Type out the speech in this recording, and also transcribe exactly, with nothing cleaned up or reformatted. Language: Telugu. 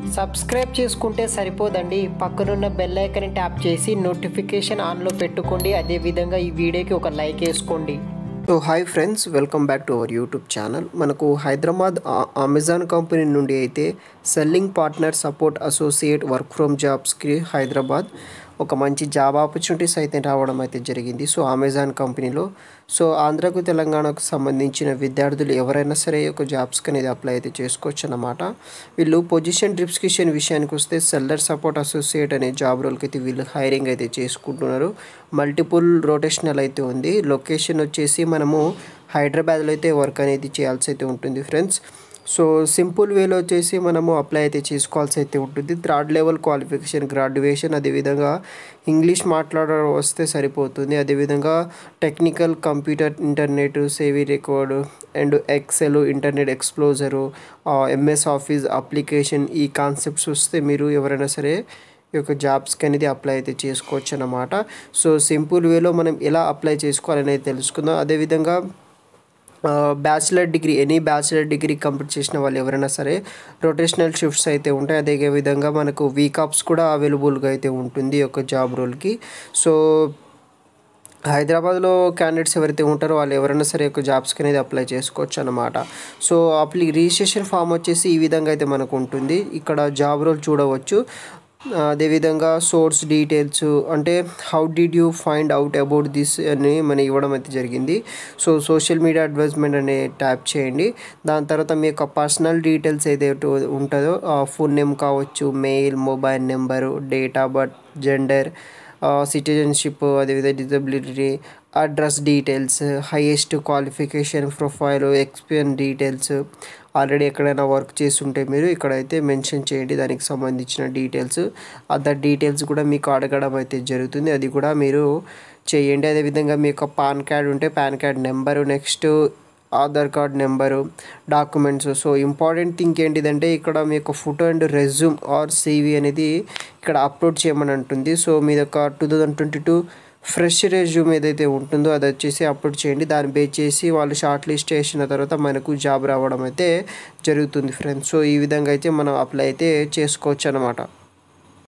సబ్స్క్రైబ్ చేసుకుంటే సరిపోదండి, పక్కనున్న బెల్ ఐకాన్ ట్యాప్ చేసి నోటిఫికేషన్ ఆన్లో పెట్టుకోండి. అదేవిధంగా ఈ వీడియోకి ఒక లైక్ వేసుకోండి. So hi friends, welcome back to our YouTube channel. మనకు హైదరాబాద్ అమెజాన్ కంపెనీ నుండి అయితే selling partner support associate work from జాబ్స్కి హైదరాబాద్ ఒక మంచి జాబ్ ఆపర్చునిటీస్ అయితే రావడం అయితే జరిగింది. సో అమెజాన్ కంపెనీలో సో ఆంధ్రకు తెలంగాణకు సంబంధించిన విద్యార్థులు ఎవరైనా సరే ఒక జాబ్స్కి అనేది అప్లై అయితే చేసుకోవచ్చు అన్నమాట. వీళ్ళు పొజిషన్ డిస్క్రిప్షన్ విషయానికి వస్తే సెల్లర్ సపోర్ట్ అసోసియేట్ అనే జాబ్ రోల్కి అయితే వీళ్ళు హైరింగ్ అయితే చేసుకుంటున్నారు. మల్టిపుల్ రొటేషనల్ అయితే ఉంది. లొకేషన్ వచ్చేసి మనము హైదరాబాద్లో అయితే వర్క్ అనేది చేయాల్సి అయితే ఉంటుంది ఫ్రెండ్స్. సో సింపుల్ వేలో వచ్చేసి మనము అప్లై అయితే చేసుకోవాల్సి అయితే ఉంటుంది. థర్డ్ లెవెల్ క్వాలిఫికేషన్ గ్రాడ్యుయేషన్, అదేవిధంగా ఇంగ్లీష్ మాట్లాడడం వస్తే సరిపోతుంది. అదేవిధంగా technical computer, internet, savvy record and Excel, internet exposure, MS Office application, ఈ కాన్సెప్ట్స్ వస్తే మీరు ఎవరైనా సరే ఈ యొక్క జాబ్స్కి అనేది అప్లై అయితే చేసుకోవచ్చు అన్నమాట. సో సింపుల్ వేలో మనం ఎలా అప్లై చేసుకోవాలనేది తెలుసుకుందాం. అదేవిధంగా bachelor degree any bachelor degree complete చేసిన వాళ్ళు ఎవరైనా సరే రొటేషనల్ షిఫ్ట్స్ అయితే ఉంటాయి. అదే విధంగా మనకు వీక్ ఆఫ్స్ కూడా అవైలబుల్గా అయితే ఉంటుంది ఈ యొక్క జాబ్ రోల్కి. సో హైదరాబాద్లో క్యాండిడేట్స్ ఎవరైతే ఉంటారో వాళ్ళు ఎవరైనా సరే ఒక జాబ్స్కి అనేది అప్లై చేసుకోవచ్చు అన్నమాట. సో అప్లీ రిజిస్ట్రేషన్ ఫామ్ వచ్చేసి ఈ విధంగా అయితే మనకు ఉంటుంది. ఇక్కడ జాబ్ రోల్ చూడవచ్చు. అదేవిధంగా సోర్స్ డీటెయిల్స్ అంటే how did you find out about this అని మనం ఇవ్వడం అయితే జరిగింది. సో సోషల్ మీడియా అడ్వర్టైజ్మెంట్ అనే ట్యాప్ చేయండి. దాని తర్వాత మీ యొక్క పర్సనల్ డీటెయిల్స్ ఏదైతే ఉంటుందో ఫోన్ నేమ్ కావచ్చు, mail, mobile number, date of birth, gender, citizenship, అదేవిధంగా disability, address details, highest qualification, profile, experience details, already ఎక్కడైనా వర్క్ చేస్తుంటే మీరు ఇక్కడైతే మెన్షన్ చేయండి దానికి సంబంధించిన డీటెయిల్స్. అదర్ డీటెయిల్స్ కూడా మీకు అడగడం అయితే జరుగుతుంది, అది కూడా మీరు చేయండి. అదేవిధంగా మీ యొక్క పాన్ కార్డ్ ఉంటే PAN card number, next Aadhaar card number, documents. So important thing ఏంటిదంటే ఇక్కడ మీ యొక్క photo and resume or CV అనేది ఇక్కడ అప్లోడ్ చేయమని అంటుంది. సో మీ యొక్క two thousand twenty two fresh resume ఏదైతే ఉంటుందో అది వచ్చేసి అప్లోడ్ చేయండి. దాన్ని బేస్ చేసి వాళ్ళు షార్ట్ లిస్ట్ చేసిన తర్వాత మనకు జాబ్ రావడం అయితే జరుగుతుంది ఫ్రెండ్స్. సో ఈ విధంగా అయితే మనం అప్లై అయితే చేసుకోవచ్చు అన్నమాట.